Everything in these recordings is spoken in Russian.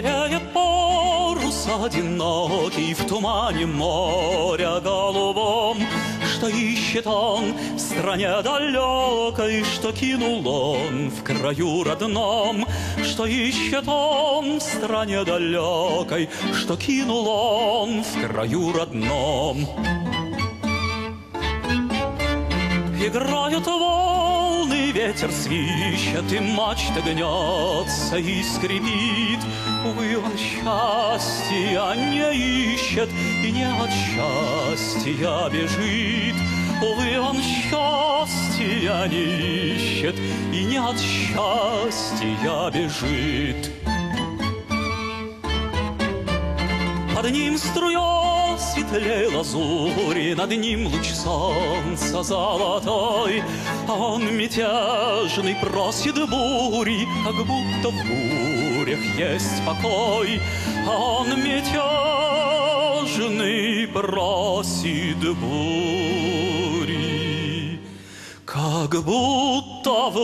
Теряет парус одинокий в тумане моря голубом, что ищет он в стране далекой, что кинул он в краю родном, что ищет он в стране далекой, что кинул он в краю родном. Играют волны, ветер свищет, и мачта гнется и скрипит. Увы, он счастья не ищет и не от счастья бежит. Увы, он счастья не ищет и не от счастья бежит. Под ним струей светлей лазури, над ним луч солнца золотой, а он мятежный просит бури, как будто в бурях есть покой. А он мятежный просит бури, как будто в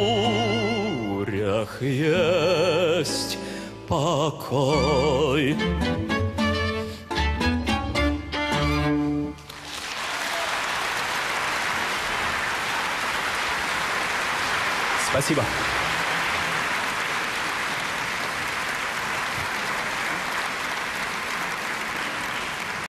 бурях есть покой. Спасибо.